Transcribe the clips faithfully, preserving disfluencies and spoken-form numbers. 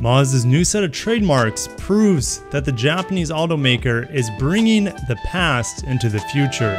Mazda's new set of trademarks proves that the Japanese automaker is bringing the past into the future.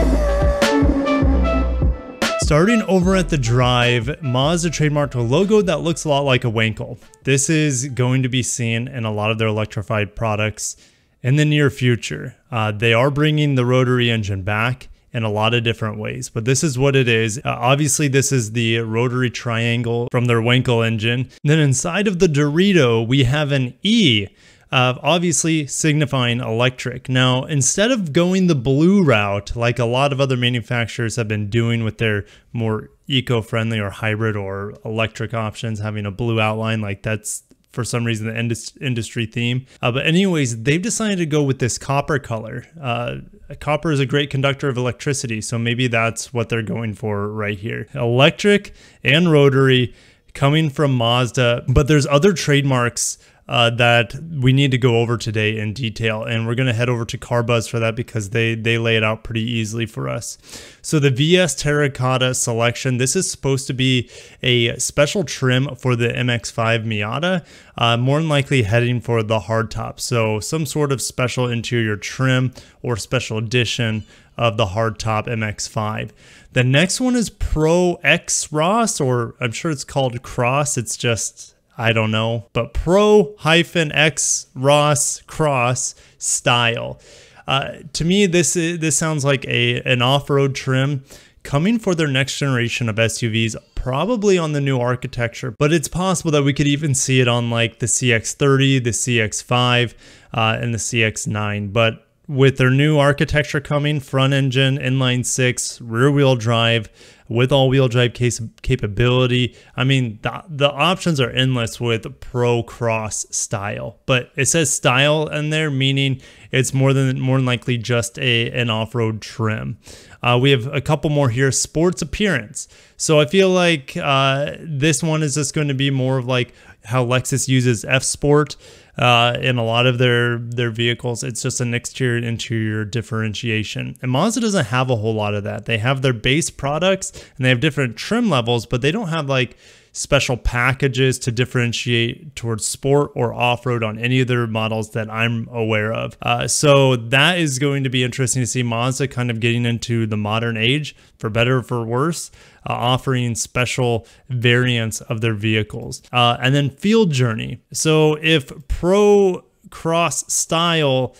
Starting over at the drive, Mazda trademarked a logo that looks a lot like a Wankel. This is going to be seen in a lot of their electrified products in the near future. Uh, they are bringing the rotary engine back in a lot of different ways, but this is what it is. Uh, obviously, this is the rotary triangle from their Wankel engine. And then inside of the Dorito, we have an E, uh, obviously signifying electric. Now, instead of going the blue route, like a lot of other manufacturers have been doing with their more eco-friendly or hybrid or electric options, having a blue outline, like that's for some reason the indus industry theme. Uh, but anyways, they've decided to go with this copper color. Uh, copper is a great conductor of electricity, so maybe that's what they're going for right here. Electric and rotary coming from Mazda, but there's other trademarks Uh, that we need to go over today in detail, and we're going to head over to CarBuzz for that because they they lay it out pretty easily for us. So the V S Terracotta Selection, this is supposed to be a special trim for the M X five Miata, uh, more than likely heading for the hardtop. So some sort of special interior trim or special edition of the hardtop M X five. The next one is Pro X Ross, or I'm sure it's called Cross. It's just, I don't know, but Pro hyphen X Ross Cross style. Uh, to me, this is, this sounds like a an off-road trim coming for their next generation of S U Vs, probably on the new architecture, but it's possible that we could even see it on like the C X thirty, the C X five, uh, and the C X nine. But with their new architecture coming, front engine, inline six, rear wheel drive, with all-wheel drive case capability. I mean, the, the options are endless with Pro Cross style, but it says style in there, meaning it's more than more than likely just a an off-road trim. Uh, we have a couple more here. Sports appearance. So I feel like uh, this one is just going to be more of like how Lexus uses F Sport uh, in a lot of their their vehicles. It's just an exterior interior differentiation, and Mazda doesn't have a whole lot of that. They have their base products and they have different trim levels, but they don't have like special packages to differentiate towards sport or off-road on any of their models that I'm aware of. Uh, so that is going to be interesting to see Mazda kind of getting into the modern age, for better or for worse, uh, offering special variants of their vehicles. Uh, and then field journey. So if Pro Cross style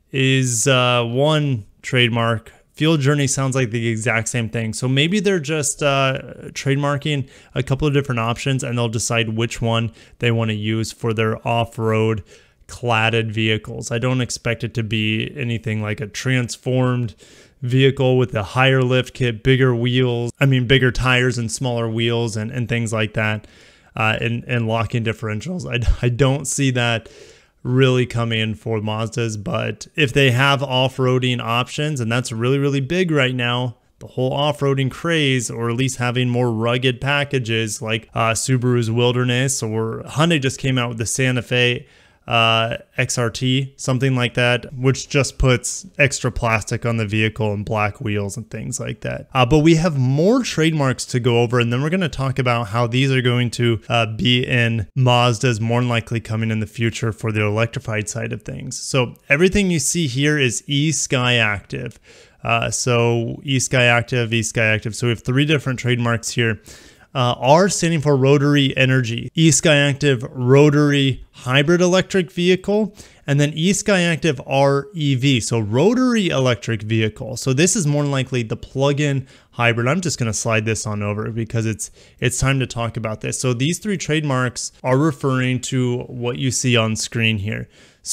is uh, one trademark, field journey sounds like the exact same thing. So maybe they're just uh, trademarking a couple of different options and they'll decide which one they want to use for their off-road cladded vehicles. I don't expect it to be anything like a transformed vehicle with a higher lift kit, bigger wheels, I mean bigger tires and smaller wheels and, and things like that, uh, and, and locking differentials. I, I don't see that really come in for Mazdas, but if they have off-roading options, and that's really, really big right now, the whole off-roading craze, or at least having more rugged packages like uh, Subaru's Wilderness, or Hyundai just came out with the Santa Fe uh, X R T, something like that, which just puts extra plastic on the vehicle and black wheels and things like that. Uh, but we have more trademarks to go over, and then we're going to talk about how these are going to uh, be in Mazdas more than likely coming in the future for the electrified side of things. So everything you see here is eSky Active. Uh, so eSky Active, eSky Active. So we have three different trademarks here. Uh, R standing for Rotary Energy, eSky Active Rotary Hybrid Electric Vehicle, and then eSky Active R E V, so Rotary Electric Vehicle. So this is more than likely the plug-in hybrid. I'm just going to slide this on over because it's it's time to talk about this. So these three trademarks are referring to what you see on screen here.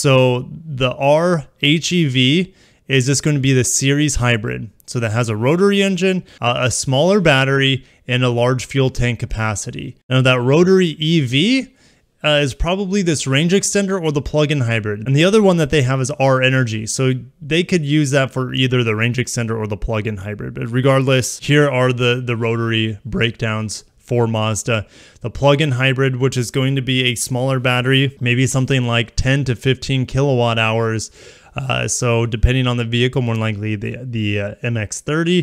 So the R H E V is just going to be the series hybrid. So that has a rotary engine, uh, a smaller battery, and a large fuel tank capacity. Now that rotary E V uh, is probably this range extender or the plug-in hybrid. And the other one that they have is R Energy. So they could use that for either the range extender or the plug-in hybrid. But regardless, here are the, the rotary breakdowns for Mazda. The plug-in hybrid, which is going to be a smaller battery, maybe something like ten to fifteen kilowatt hours. Uh, so depending on the vehicle, more likely the, the uh, M X thirty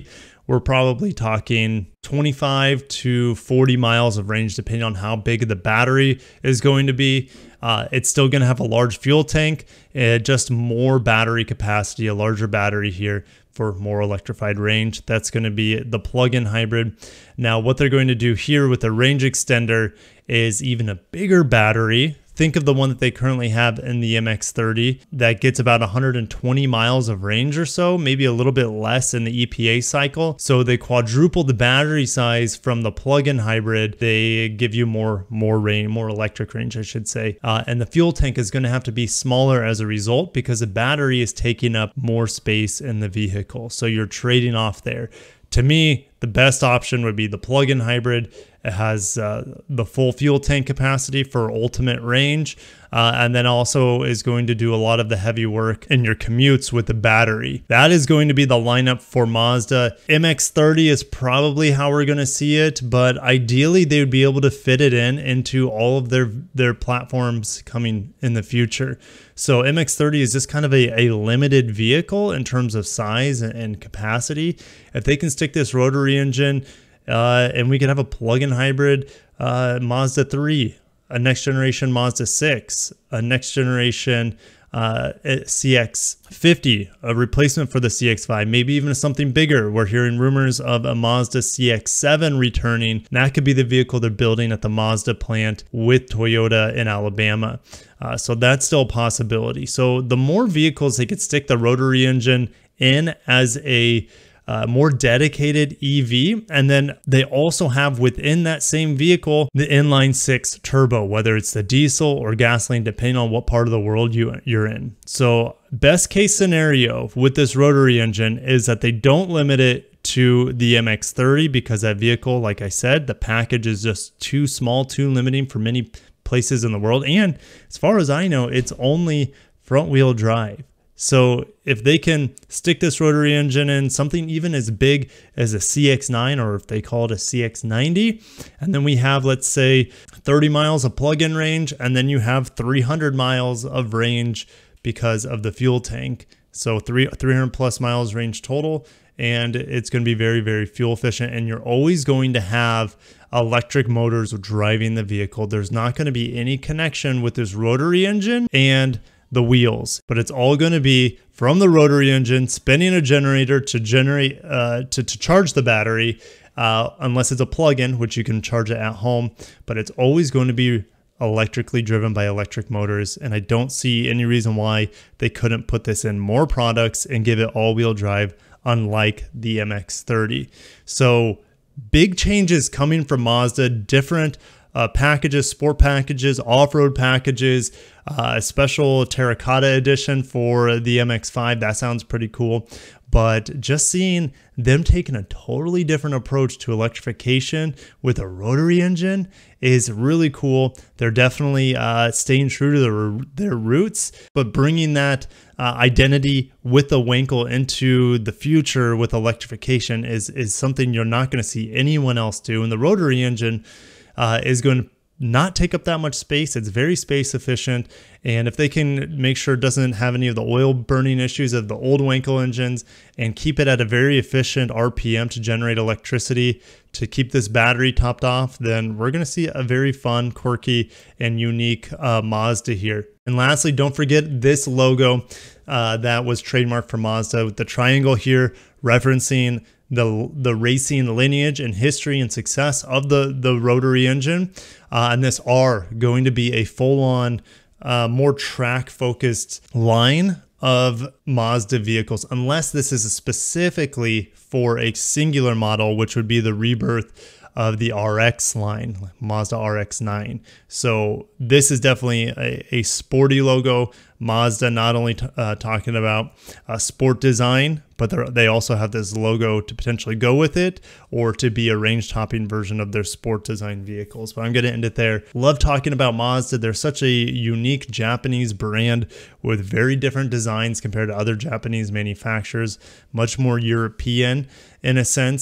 we're probably talking twenty-five to forty miles of range, depending on how big the battery is going to be. Uh, it's still going to have a large fuel tank, uh, just more battery capacity, a larger battery here for more electrified range. That's going to be the plug-in hybrid. Now, what they're going to do here with the range extender is even a bigger battery. Think of the one that they currently have in the M X thirty that gets about one hundred twenty miles of range or so, maybe a little bit less in the E P A cycle. So they quadruple the battery size from the plug-in hybrid. They give you more, more range, more electric range, I should say. Uh, and the fuel tank is going to have to be smaller as a result because the battery is taking up more space in the vehicle. So you're trading off there. To me, the best option would be the plug-in hybrid. It has uh, the full fuel tank capacity for ultimate range, uh, and then also is going to do a lot of the heavy work in your commutes with the battery. That is going to be the lineup for Mazda. M X thirty is probably how we're going to see it, but ideally they would be able to fit it in into all of their, their platforms coming in the future. So M X thirty is just kind of a, a limited vehicle in terms of size and, and capacity. If they can stick this rotary engine, Uh, and we can have a plug-in hybrid uh, Mazda three, a next generation Mazda six, a next generation uh, C X fifty, a replacement for the C X five, maybe even something bigger. We're hearing rumors of a Mazda C X seven returning. That could be the vehicle they're building at the Mazda plant with Toyota in Alabama. Uh, so that's still a possibility. So the more vehicles they could stick the rotary engine in as a Uh, more dedicated E V, and then they also have within that same vehicle the inline six turbo, whether it's the diesel or gasoline, depending on what part of the world you, you're in. So best case scenario with this rotary engine is that they don't limit it to the M X thirty because that vehicle, like I said, the package is just too small, too limiting for many places in the world. And as far as I know, it's only front wheel drive. So if they can stick this rotary engine in something even as big as a C X nine, or if they call it a C X ninety, and then we have, let's say, thirty miles of plug-in range, and then you have three hundred miles of range because of the fuel tank. So three, three hundred plus miles range total, and it's going to be very, very fuel efficient, and you're always going to have electric motors driving the vehicle. There's not going to be any connection with this rotary engine and the wheels, but it's all going to be from the rotary engine spinning a generator to generate uh, to, to charge the battery, uh, unless it's a plug-in, which you can charge it at home, but it's always going to be electrically driven by electric motors. And I don't see any reason why they couldn't put this in more products and give it all-wheel drive, unlike the M X thirty. So big changes coming from Mazda, different Uh, packages, sport packages, off-road packages, uh, a special terracotta edition for the M X five. That sounds pretty cool. But just seeing them taking a totally different approach to electrification with a rotary engine is really cool. They're definitely uh, staying true to their, their roots, but bringing that uh, identity with the Wankel into the future with electrification is, is something you're not going to see anyone else do. And the rotary engine Uh, is going to not take up that much space. It's very space efficient. And if they can make sure it doesn't have any of the oil burning issues of the old Wankel engines and keep it at a very efficient R P M to generate electricity to keep this battery topped off, then we're going to see a very fun, quirky, and unique uh, Mazda here. And lastly, don't forget this logo uh, that was trademarked for Mazda with the triangle here referencing the the racing lineage and history and success of the the rotary engine, uh, and this R going to be a full-on uh, more track focused line of Mazda vehicles, unless this is specifically for a singular model, which would be the rebirth of the R X line, Mazda R X nine. So this is definitely a, a sporty logo. Mazda not only t uh, talking about uh, sport design, but they also have this logo to potentially go with it, or to be a range topping version of their sport design vehicles. But I'm going to end it there. Love talking about Mazda. They're such a unique Japanese brand with very different designs compared to other Japanese manufacturers, much more European in a sense.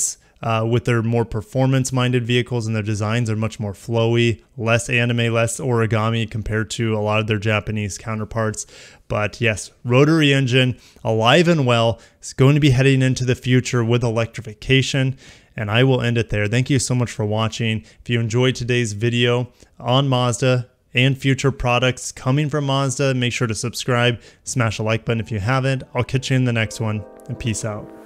uh, with their more performance-minded vehicles, and their designs are much more flowy, less anime, less origami compared to a lot of their Japanese counterparts. But yes, rotary engine, alive and well. It's going to be heading into the future with electrification. And I will end it there. Thank you so much for watching. If you enjoyed today's video on Mazda and future products coming from Mazda, make sure to subscribe, smash a like button if you haven't. I'll catch you in the next one, and peace out.